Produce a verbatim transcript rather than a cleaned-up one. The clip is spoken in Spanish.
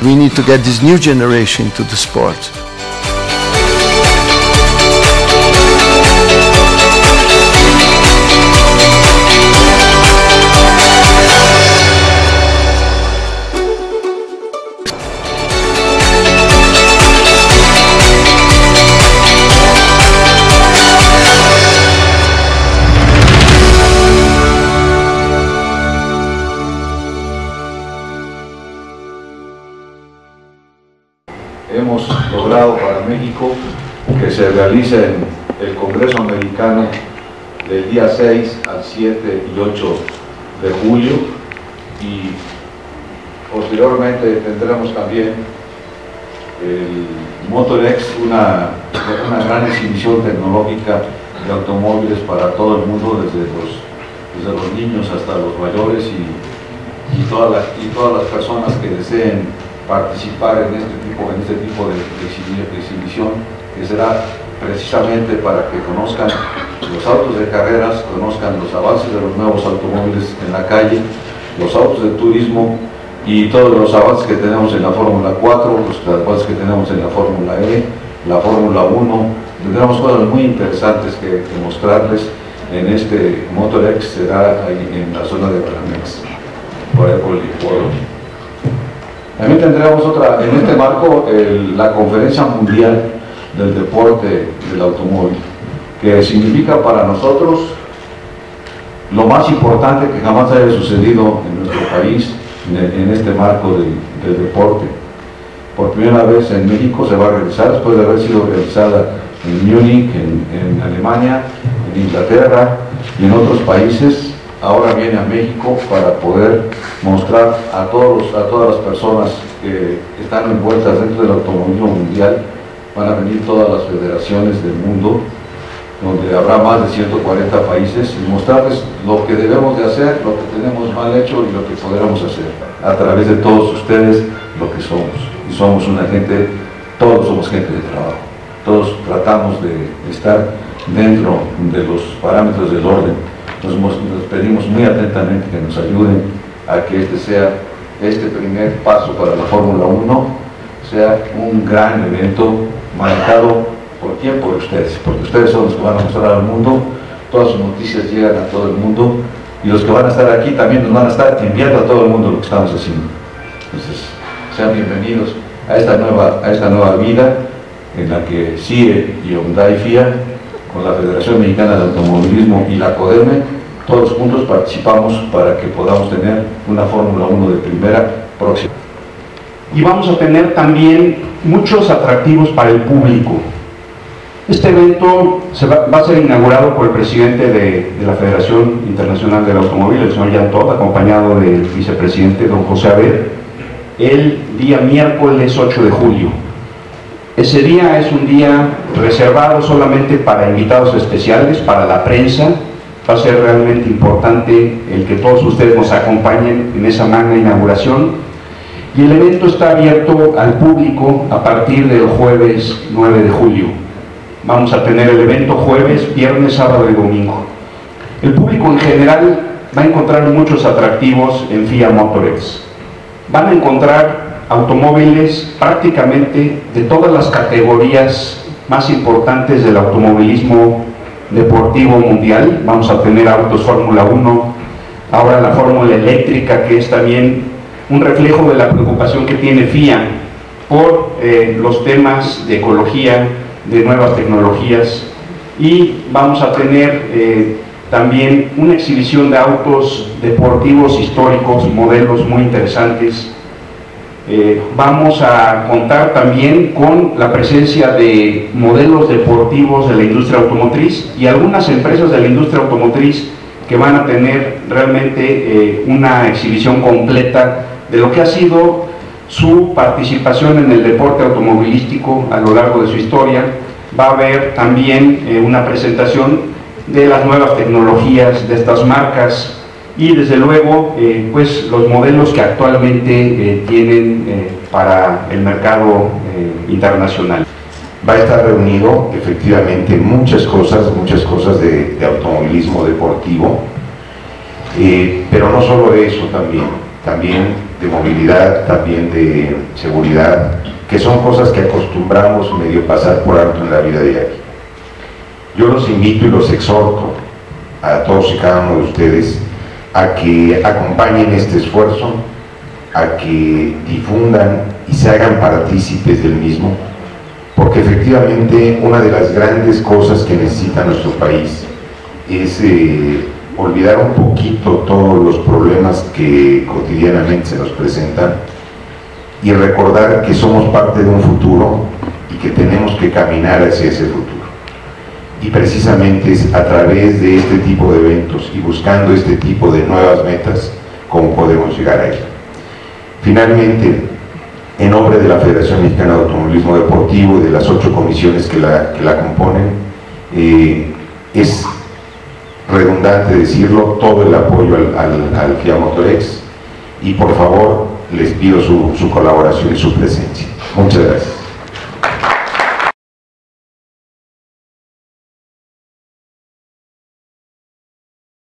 we need to get this new generation to the sport. Hemos logrado para México que se realice el Congreso Americano del día seis al siete y ocho de julio, y posteriormente tendremos también el MotorX, una, una gran exhibición tecnológica de automóviles para todo el mundo, desde los, desde los niños hasta los mayores y, y, todas las, y todas las personas que deseen participar en este tipo, en este tipo de, de exhibición, que será precisamente para que conozcan los autos de carreras, conozcan los avances de los nuevos automóviles en la calle, los autos de turismo y todos los avances que tenemos en la Fórmula cuatro, los avances que tenemos en la Fórmula E, la Fórmula uno. Tendremos cosas muy interesantes que, que mostrarles en este MotorX, será ahí en la zona de Banamex, por ahí por el hipódromo. También tendremos otra, en este marco, el, la Conferencia Mundial del Deporte del Automóvil, que significa para nosotros lo más importante que jamás haya sucedido en nuestro país, en, en este marco del, del deporte. Por primera vez en México se va a realizar, después de haber sido realizada en Múnich, en, en Alemania, en Inglaterra y en otros países. Ahora viene a México para poder mostrar a, todos, a todas las personas que están envueltas dentro del automovilismo mundial. Van a venir todas las federaciones del mundo, donde habrá más de ciento cuarenta países, y mostrarles lo que debemos de hacer, lo que tenemos mal hecho y lo que podremos hacer a través de todos ustedes, lo que somos. Y somos una gente, todos somos gente de trabajo, todos tratamos de estar dentro de los parámetros del orden. Nos, nos pedimos muy atentamente que nos ayuden a que este sea, este primer paso para la Fórmula uno, sea un gran evento marcado por quién, por ustedes, porque ustedes son los que van a mostrar al mundo, todas sus noticias llegan a todo el mundo, y los que van a estar aquí también nos van a estar enviando a todo el mundo lo que estamos haciendo. Entonces, sean bienvenidos a esta nueva, a esta nueva vida en la que C I E y Hyundai F I A, con la Federación Mexicana de Automovilismo y la CODEME, todos juntos participamos para que podamos tener una Fórmula uno de primera próxima. Y vamos a tener también muchos atractivos para el público. Este evento se va, va a ser inaugurado por el presidente de, de la Federación Internacional del Automóvil, el señor Jan Todt, acompañado del vicepresidente don José Abed, el día miércoles ocho de julio. Ese día es un día reservado solamente para invitados especiales, para la prensa. Va a ser realmente importante el que todos ustedes nos acompañen en esa magna inauguración. Y el evento está abierto al público a partir del jueves nueve de julio. Vamos a tener el evento jueves, viernes, sábado y domingo. El público en general va a encontrar muchos atractivos en F I A MotorX. Van a encontrar automóviles prácticamente de todas las categorías más importantes del automovilismo deportivo mundial. Vamos a tener autos Fórmula uno, ahora la Fórmula eléctrica, que es también un reflejo de la preocupación que tiene F I A por eh, los temas de ecología, de nuevas tecnologías, y vamos a tener eh, también una exhibición de autos deportivos históricos, modelos muy interesantes. Eh, vamos a contar también con la presencia de modelos deportivos de la industria automotriz y algunas empresas de la industria automotriz que van a tener realmente eh, una exhibición completa de lo que ha sido su participación en el deporte automovilístico a lo largo de su historia. Va a haber también eh, una presentación de las nuevas tecnologías de estas marcas, y desde luego eh, pues los modelos que actualmente eh, tienen eh, para el mercado eh, internacional. Va a estar reunido efectivamente muchas cosas, muchas cosas de, de automovilismo deportivo, eh, pero no solo eso, también, también de movilidad, también de seguridad, que son cosas que acostumbramos medio pasar por alto en la vida diaria. Yo los invito y los exhorto a todos y cada uno de ustedes a que acompañen este esfuerzo, a que difundan y se hagan partícipes del mismo, porque efectivamente una de las grandes cosas que necesita nuestro país es eh, olvidar un poquito todos los problemas que cotidianamente se nos presentan y recordar que somos parte de un futuro y que tenemos que caminar hacia ese futuro. Y precisamente es a través de este tipo de eventos y buscando este tipo de nuevas metas como podemos llegar a ello. Finalmente, en nombre de la Federación Mexicana de Automovilismo Deportivo y de las ocho comisiones que la, que la componen, eh, es redundante decirlo, todo el apoyo al, al, al FIA Motorex, y por favor les pido su, su colaboración y su presencia. Muchas gracias.